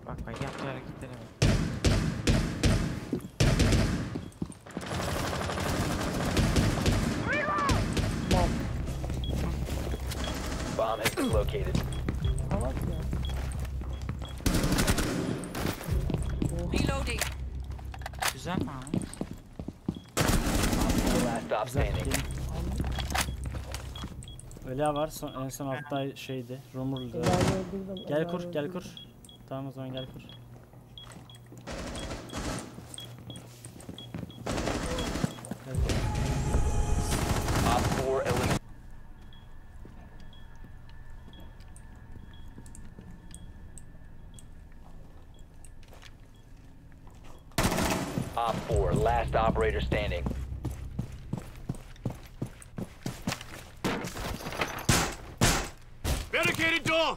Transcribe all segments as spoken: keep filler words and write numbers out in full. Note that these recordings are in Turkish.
Bak bak yaptığı hareketlere bak. Bomb has been located. Salak ya. Reloading. Güzel mi abi? Last stop Güzel. standing. Öyle var. Son, en son altta şeydi. Rumurlu. Ela'yı öldürdüm. Gel Ela'yı kur, gel öldürdüm. kur. Tamam o zaman gel kur. Op four eliminated. Op four, last operator standing. Barricaded door!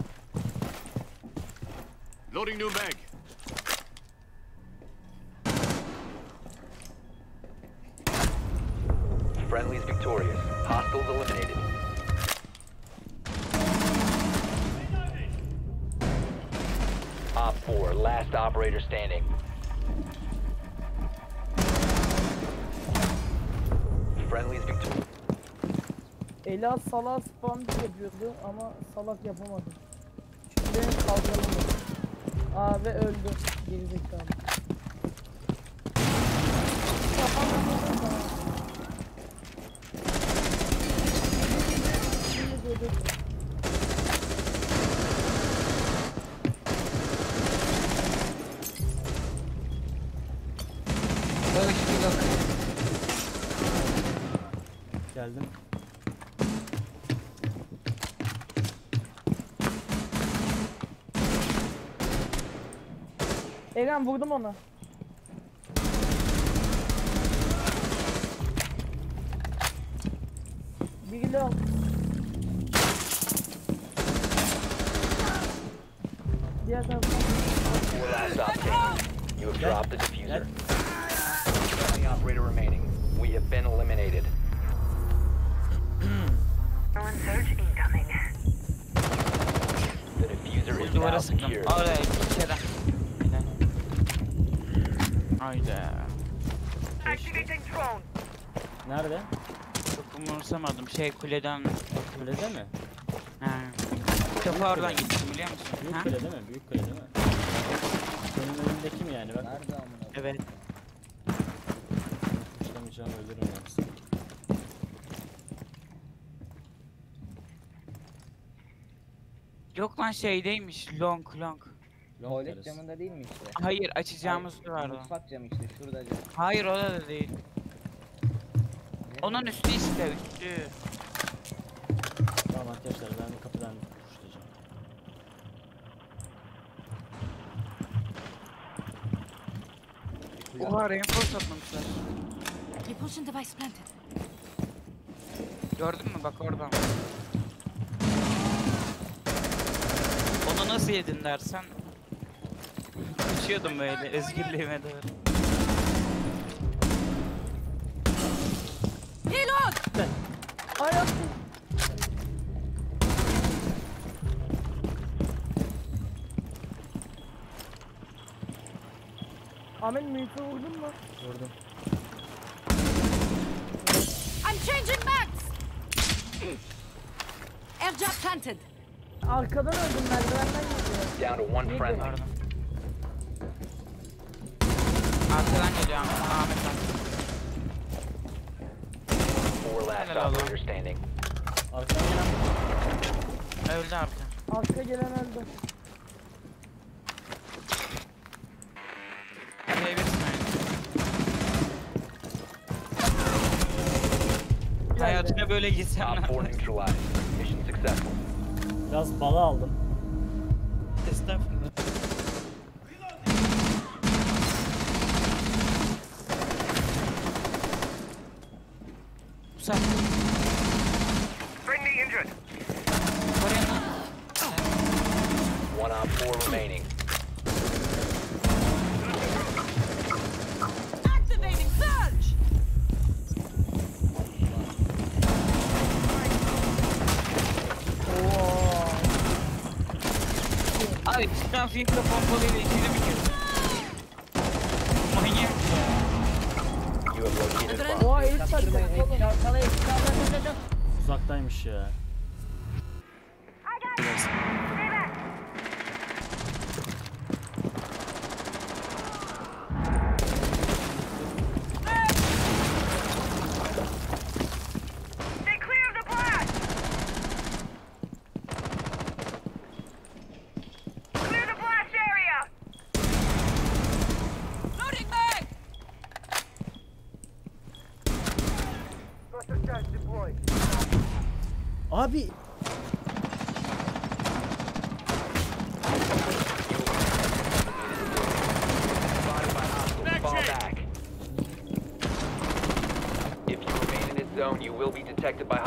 Loading new mag. Friendly's victorious. Hostiles eliminated. Op four, last operator standing. Friendly's victorious. Ela salak spam yapıyordu ama salak yapamadı. Çünkü benim kaldıramadım. Aa ve öldü. Gerizekalı. Yapamadım da. Şimdi dedim. Geldim. Eren vurdum ona. Biri de al. Diğer taraftan. Four last stop standing. You have dropped the diffuser. Only operator remaining. We have been eliminated. Search incoming. The diffuser is Duvara now sıktım. secured. Oraya bir kere. Hayda. Activating drone. Nerede? Çok umursamadım. Şey kuleden. Kulede mi? Ha. Kafa oradan gittim biliyor musun? Büyük Ha? kule değil mi? Büyük kule değil mi? Benim önümdeki mi yani? Bak. Nerede amına? Evet. Kuşlamayacağım ölürüm yani. Yok lan şeydeymiş. Long long. Long Tuvalet terrace. camında değil mi işte? Hayır açacağımız var o. Mutfak camı işte şurada cam. Hayır o da değil. Onun üstü işte üstü. Tamam arkadaşlar ben de kapıdan kuşlayacağım. Oha reinforce atmamışlar. Repulsion device planted. Gördün mü bak oradan. Onu nasıl yedin dersen. Uçuyordum böyle özgürlüğüme doğru. Reload! Hayatım. Ahmet mülkü vurdun mu? Vurdum. I'm changing mags! Airdrop planted. Arkadan öldüm merdivenden geliyor. Down to one friendly. Pardon. Arkadan geliyor Ahmet. Ahmet'ten. Four last Helal olsun. operator standing. Arkadan gelen Öldü arka. Arka gelen öldü. Kaybetsin aynı. Hayatına böyle gitsem Op ne four yaparsın? neutralized. Mission successful. biraz bala aldım. Estağfurullah. Uzak. Friendly injured. Oraya lan. One op four remaining. Activating surge! Oo. Abi çıkan fiyatla pompalıyla ikili mi girdi? Manyak ya. You have located a bomb. Oha el Kaptırmayın. saçma oğlum. Çalkala çalkala. Uzaktaymış ya. Stay clear of the blast! Clear the blast area! Loading mag! Abi Spotted by hostiles. Fall Action. back. If you remain in this zone, you will be detected by